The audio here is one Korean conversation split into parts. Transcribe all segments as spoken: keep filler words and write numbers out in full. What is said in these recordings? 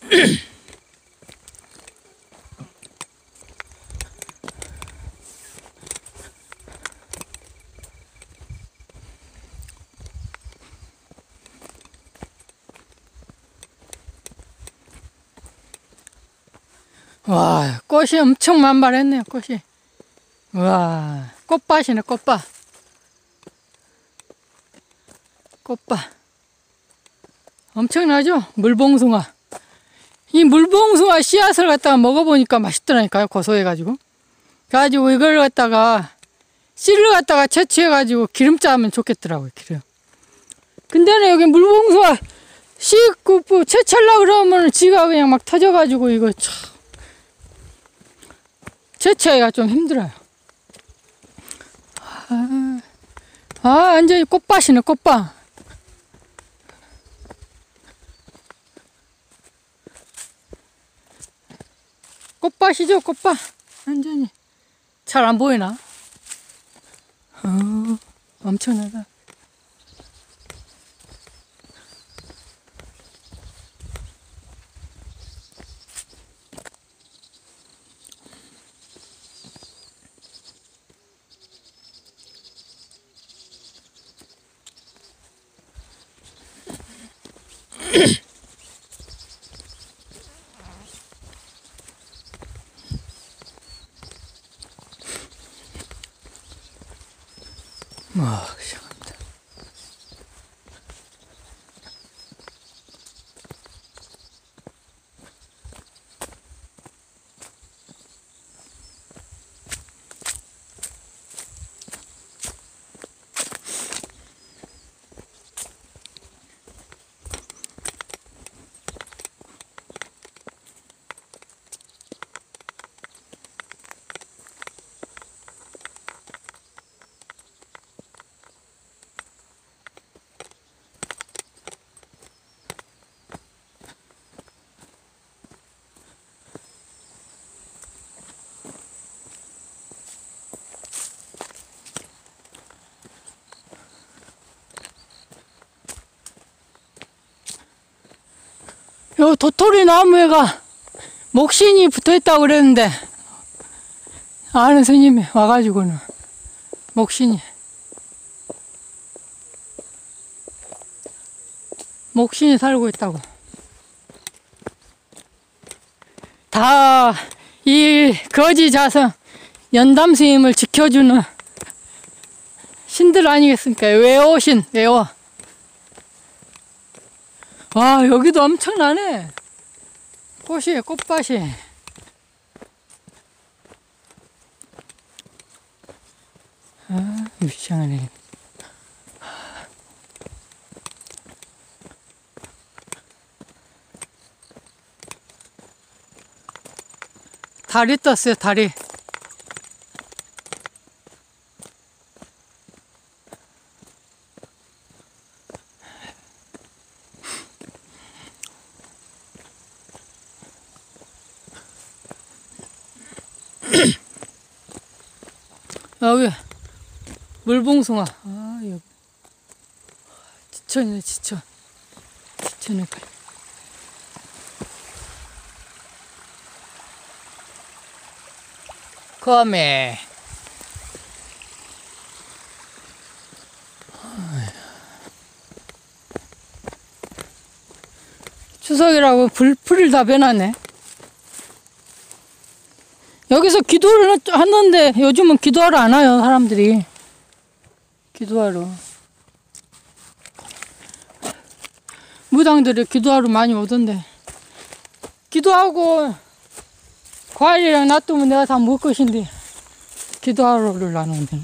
와, 꽃이 엄청 만발했네요, 꽃이. 와, 꽃밭이네, 꽃밭. 꽃밭. 엄청나죠? 물봉숭아. 이 물봉숭아 씨앗을 갖다가 먹어보니까 맛있더라니까요, 고소해가지고. 그래가지고 이걸 갖다가, 씨를 갖다가 채취해가지고 기름 짜면 좋겠더라고요, 기름. 근데는 여기 물봉숭아 씨 채취하려고 그러면 지가 그냥 막 터져가지고 이거 참. 채취하기가 좀 힘들어요. 아, 아, 완전히 꽃밭이네, 꽃밭. 꽃밭이죠, 꽃밭. 완전히. 잘 안 보이나? 어, 엄청나다. 와, 시원합니다. 요 도토리 나무에가 목신이 붙어있다고 그랬는데, 아는 스님이 와가지고는, 목신이. 목신이 살고 있다고. 다, 이 거지 자성, 연담 스님을 지켜주는 신들 아니겠습니까? 외오신, 외오. 와, 여기도 엄청나네. 꽃이, 꽃밭이. 아, 유시장하네. 달이 떴어요, 달이. 여기 물봉숭아. 아, 여기 지천이네, 지천. 지천에 가. 거메. 추석이라고 불, 불을 다 빼놨네. 여기서 기도를 하는데 요즘은 기도하러 안 와요, 사람들이. 기도하러. 무당들이 기도하러 많이 오던데. 기도하고 과일이랑 놔두면 내가 다 먹을 것인데 기도하러를 안 오는데.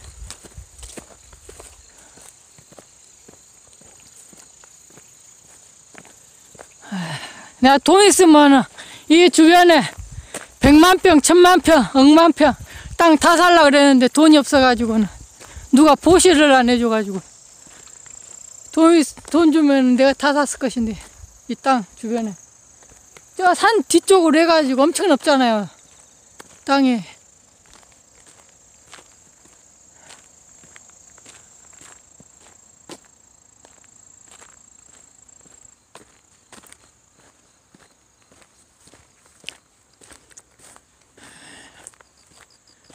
내가 돈 있으면 이 주변에 백만 평, 천만 평, 억만 평 땅 다 살라 그랬는데 돈이 없어가지고는 누가 보시를 안 해줘가지고 돈, 돈 주면 내가 다 샀을 것인데 이 땅 주변에 저 산 뒤쪽으로 해가지고 엄청 넓잖아요, 땅이.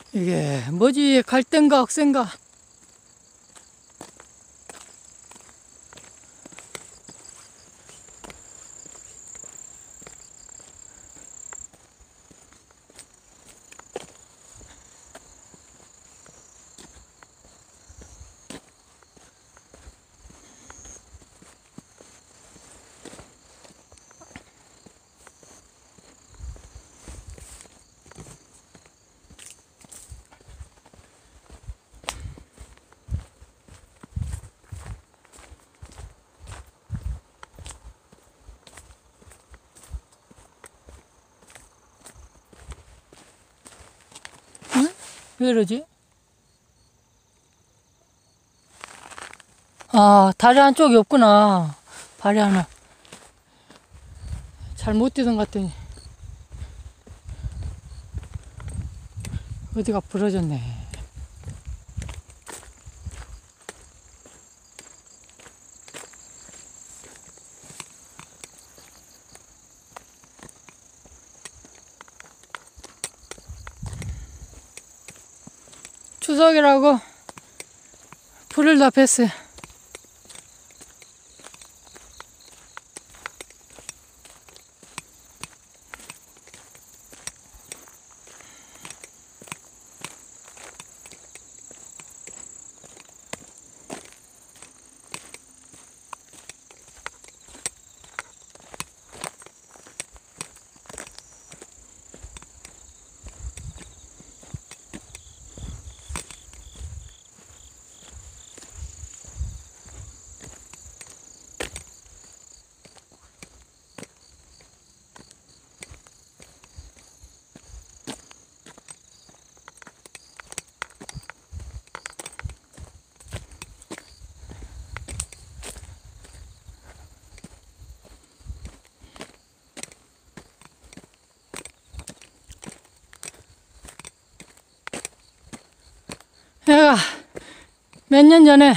이게 뭐지? 갈대인가 억새인가? 왜 이러지? 아, 다리 한쪽이 없구나. 발이 하나. 잘못 뛰던 것 같더니. 어디가 부러졌네. 추석이라고 불을 다 뺐어요. 내가 몇 년 전에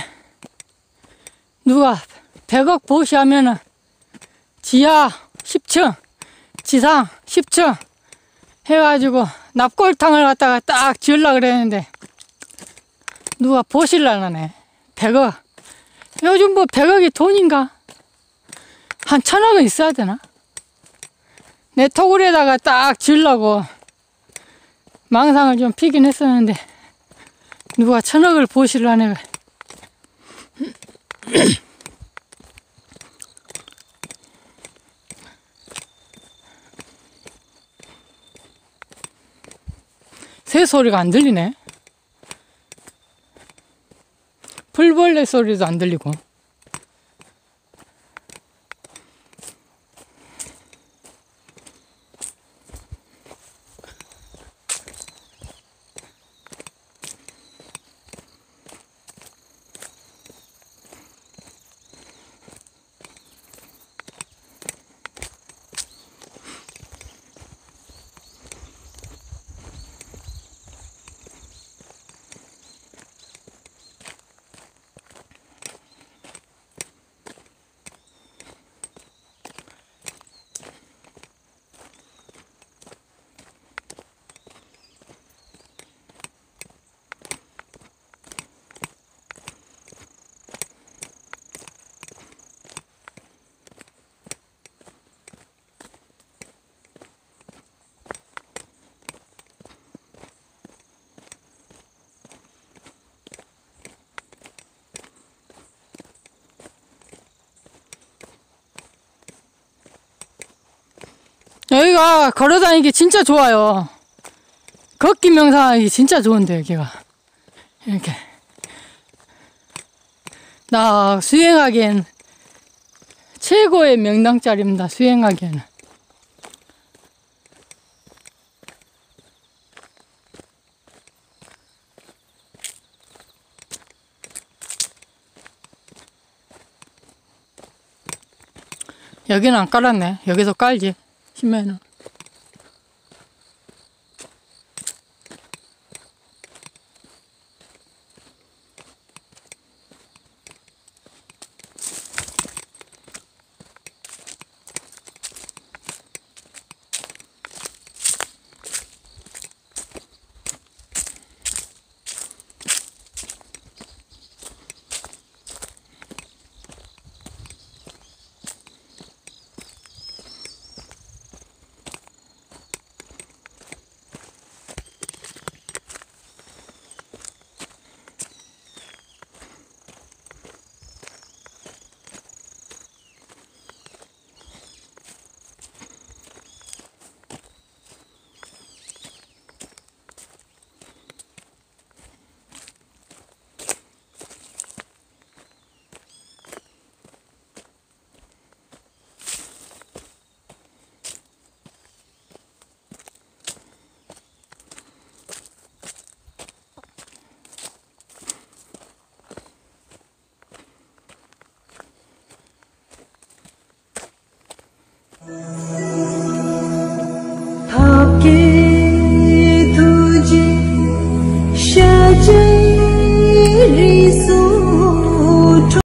누가 백억 보시하면은 지하 십 층, 지상 십 층 해가지고 납골탕을 갖다가 딱 지으려고 그랬는데 누가 보실라네. 백억. 요즘 뭐 백억이 돈인가? 한 천억은 있어야 되나? 내 토굴에다가 딱 지으려고 망상을 좀 피긴 했었는데 누가 천억을 보실라네. 새 소리가 안 들리네. 풀벌레 소리도 안 들리고. 여기가 걸어다니기 진짜 좋아요. 걷기 명상하기 진짜 좋은데 여기가 이렇게 나 수행하기엔 최고의 명당자리입니다. 수행하기에는. 여기는 안 깔았네. 여기서 깔지. 심해는. 네.